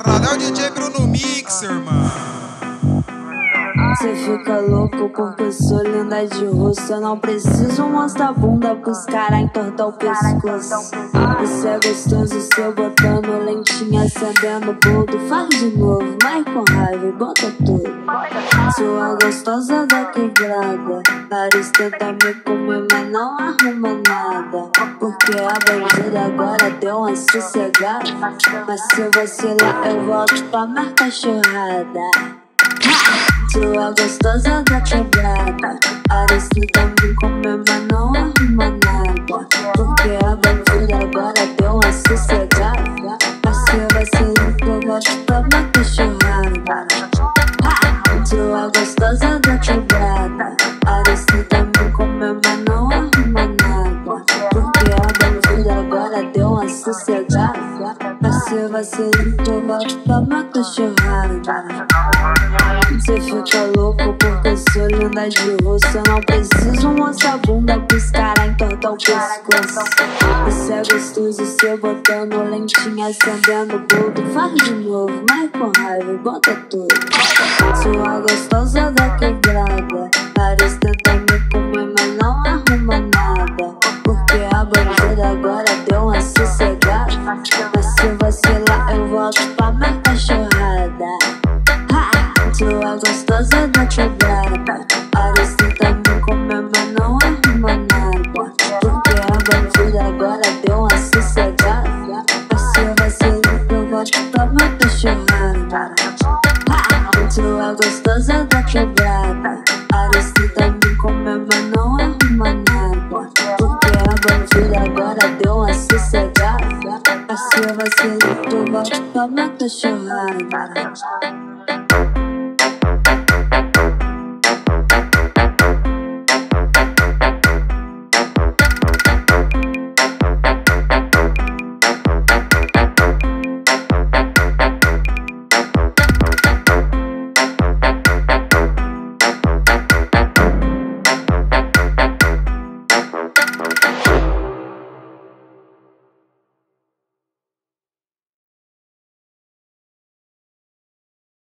Quebrada é o DJBRUNOMIXER, mano. Cê fica louco porque eu sou linda de rosto. Eu não preciso mostrar a bunda pros caras entortar o pescoço. Isso é gostoso, cê botando lentinha, acendendo boldo. Faz de novo, mas com raiva e bota tudo. Sou a gostosa da quebrada. Artista tá me comendo, mas não arruma nada. Porque a bandida agora deu uma sossegada. Mas se vacilar eu volto pra minha cachorrada. Sou a gostosa da quebrada. Artista me comendo, mas não arruma nada. Porque a bandida agora deu uma sossegada. Mas se vacilar eu volto pra minha cachorrada. Sou a gostosa da quebrada. Artista me comendo, mas não arruma nada. Porque a bandida agora deu uma sossegada. Mas se vacilar eu volto pra minha cachorrada. Cê fica louco porque eu sou linda de rosto. Eu não preciso mostrar a bunda pros caras entortar o pescoço. Isso é gostoso, cê botando lentinha, acendendo boldo. Faz de novo, mas com raiva e bota tudo. Sou a gostosa da quebrada. Artista tá me comendo, mas não arruma nada. Porque a bandida agora deu uma sossegada. Mas se vacilar eu volto pra minha cachorrada. Sou a gostosa da quebrada. Artista me comendo, mas não arruma nada. Porque a bandida agora deu uma sossegada. Mas se vacilar eu volto pra minha cachorrada. Sou a gostosa da quebrada. Artista me comendo, mas não arruma nada. Porque a bandida agora deu uma sossegada. Mas se vacilar eu volto pra minha cachorrada.